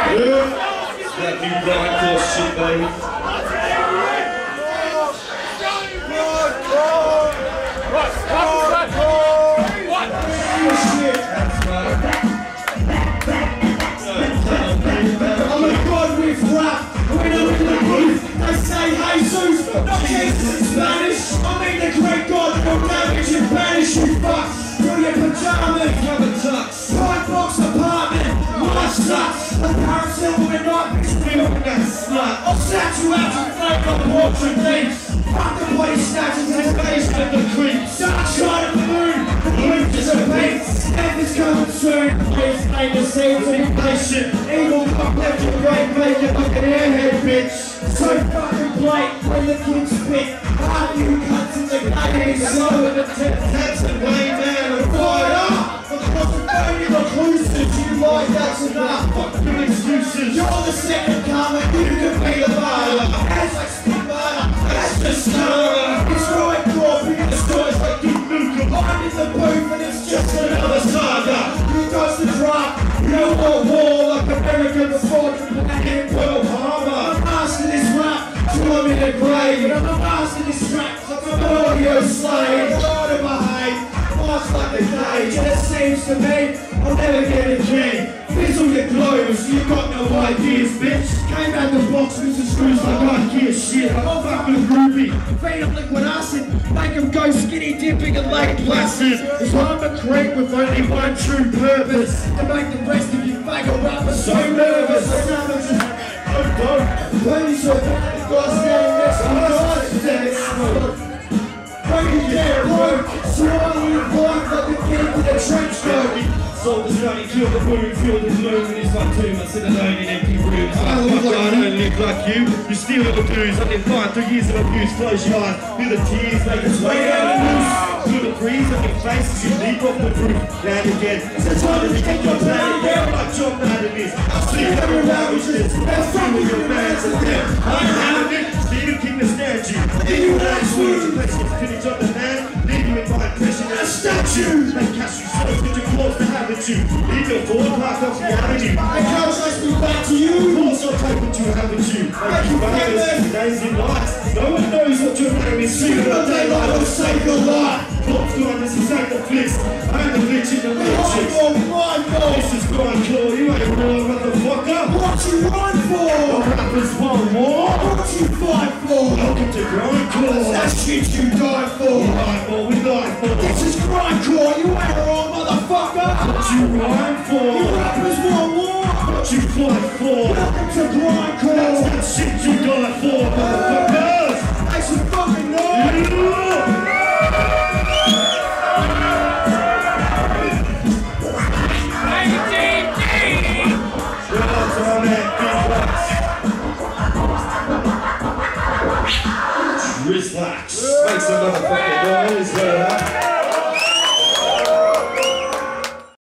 That new grindcore shit, baby. I'm a god with rap. When I look in the booth, they say Jesus, not Jesus in Spanish. I mean the great God will damage and banish you fuck. Through your pajamas, cover tux, five box apartment, my sucks. A carousel with night bitch filled with that slut. I'll snatch you out and flake on portrait leaves. Fuck the body snatches in the basement of the creep. Dark side of the moon, the blue dissipates. Death is coming soon. Please name the seeds of impatient. Evil cock left your brain, make it like an airhead bitch. So fucking bright when the kids spit. How do you cut to the game? So in the tents and way man and fire up. Across the phone in the cruisers, you like that's enough. Fuck your excuses. You're the second comer, you can be the butter. As I speak butter, that's the star. It's right, Corbin, the stories like Duke Nukem. I'm in the booth and it's just another saga. You guys the drop, you know what war like America before the black in Pearl Harbor. I'm a master this rap, till I'm in the grave. I'm a master this rap, I'm an audio slave. I know to behave, fast like a cage. And it seems to me, I'll never get a key. Fizzle your clothes, you got no ideas, bitch. Came out the box with the screws like IKEA shit. I'm fucking groovy, feed up liquid acid, make them go skinny dipping and Lake Placid. Cause I'm a creep with only one true purpose, to make the rest of you faggot rappers so nervous. Police are bad, God's name, that's God's name. Breaking down road, swallowing your blood like a kid with a trench coat. Soldiers running, kill the moon, feel the gloom, and it's like 2 months in alone in empty rooms. I don't live like you, you steal the booze. I did 5 years of abuse, close your eyes, feel the tears, make its way down the loose. Feel the breeze on your face as you leap off the roof. Now and again, it's the time to get your planet down like John Madden is. I see every languages, that's some of your mans and them. I'm having it, Stephen King to stand you. Then you ask words, let's get finish on the man, leave you in my impression as a statue. They cast you so good you're close to having you. Leave your forward park off the avenue. And how trust me back to you? Also take what you haven't you. Make you famous, days and nights. No one knows what your name is. Sooner or daylight will save your life. What's doing this is ain't the flicks. I'm the bitch in the matrix. This is grindcore, you ain't real motherfucker. What you run for? The rappers want war. What you fight for? Welcome to grindcore. That's shit you die for. We die for, we die for. This is grindcore, you ain't wrong motherfucker. What you rhyme for? You rappers want war. What you fight for? Welcome to grindcore. That's that shit you die for, motherfuckers. Make some fucking noise. Relax. Make some motherfucking noise,